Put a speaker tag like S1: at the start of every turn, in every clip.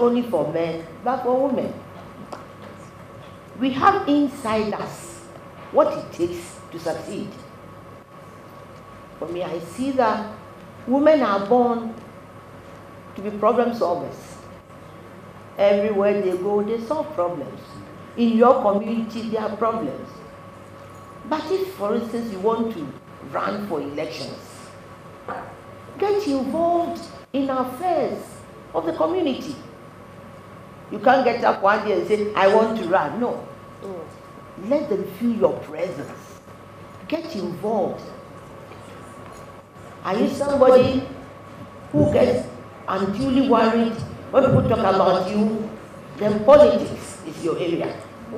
S1: only for men, but for women. We have inside us what it takes to succeed. For me, I see that women are born to be problem solvers. Everywhere they go, they solve problems. In your community, there are problems. But if, for instance, you want to run for elections, get involved in affairs of the community. You can't get up one day and say, I want to run. No. Let them feel your presence. Get involved. Are you somebody who gets unduly worried when people talk about you? Then politics is your area.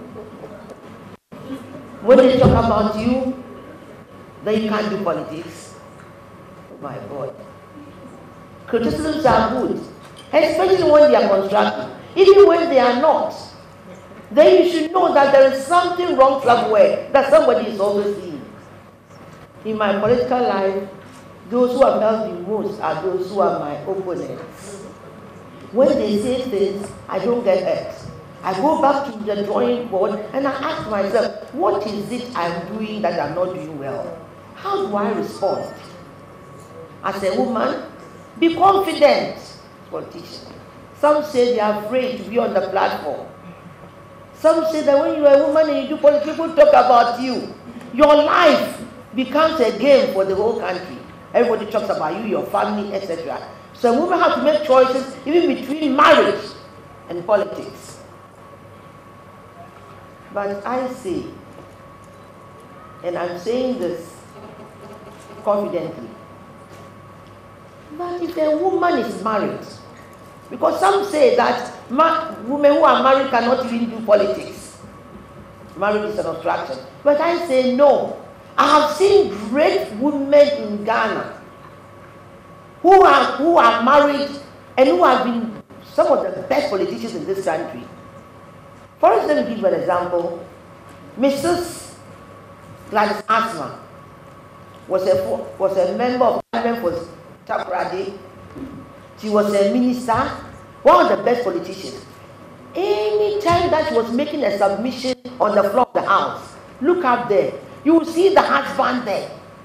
S1: When they talk about you, then you can't do politics. Oh my God. Criticisms are good, especially when they are constructive. Even when they are not, then you should know that there is something wrong somewhere that somebody is always seeing. In my political life, those who have helped me most are those who are my opponents. When they say things, I don't get hurt. I go back to the drawing board and I ask myself, what is it I'm doing that I'm not doing well? How do I respond? As a woman, be confident. Politician. Some say they are afraid to be on the platform. Some say that when you are a woman and you do politics, people talk about you. Your life becomes a game for the whole country. Everybody talks about you, your family, etc. So women have to make choices even between marriage and politics. But I say, and I'm saying this confidently, but if a woman is married, because some say that women who are married cannot even do politics. Marriage is an obstruction. But I say no. I have seen great women in Ghana who are married and who have been some of the best politicians in this country. For instance, let me give you an example. Mrs. Gladys Asma was a member of Parliament for Takoradi. She was a minister, one of the best politicians. Any time that she was making a submission on the floor of the house, look up there, you will see the husband there.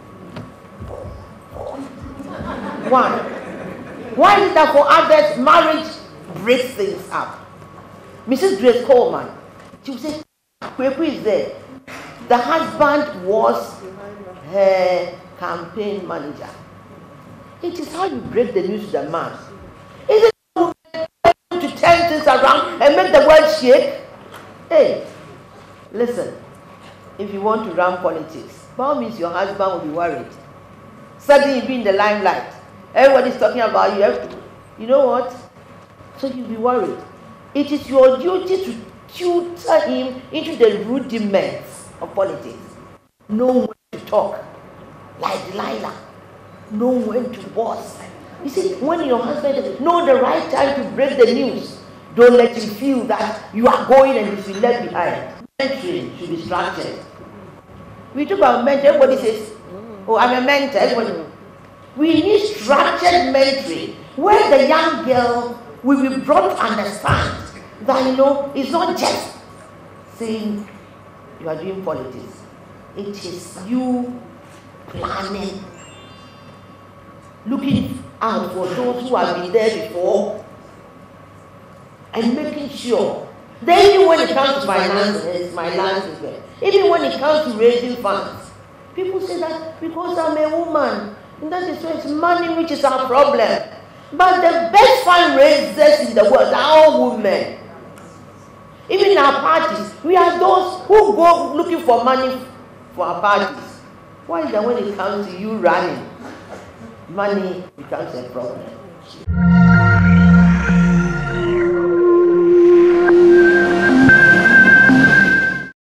S1: Why? Why is that for others, marriage breaks things up? Mrs. Grace Coleman, she would say, who is there? The husband was her campaign manager. It is how you break the news to the man. Is it to turn things around and make the world shake? Hey, listen, if you want to run politics, by all means your husband will be worried. Suddenly you'll be in the limelight. Everybody's talking about you. You know what? So you'll be worried. It is your duty to tutor him into the rudiments of politics. Know when to talk, like Delilah. Know when to boss. You see, when your husband know the right time to break the news, don't let him feel that you are going and he's been left behind. Mentoring should be structured. We talk about mentor, everybody says, oh, I'm a mentor. Everybody. We need structured mentoring where the young girl will be brought to understand that, you know, it's not just saying you are doing politics. It is you planning, looking out for those who have been there before, and making sure that even when it comes to finances, even when it comes to raising funds, people say that because I'm a woman, and that is why it's money which is our problem. But the best fundraisers in the world are all women. Even in our parties, we are those who go looking for money for our parties. Why is that when it comes to you running, money becomes a problem?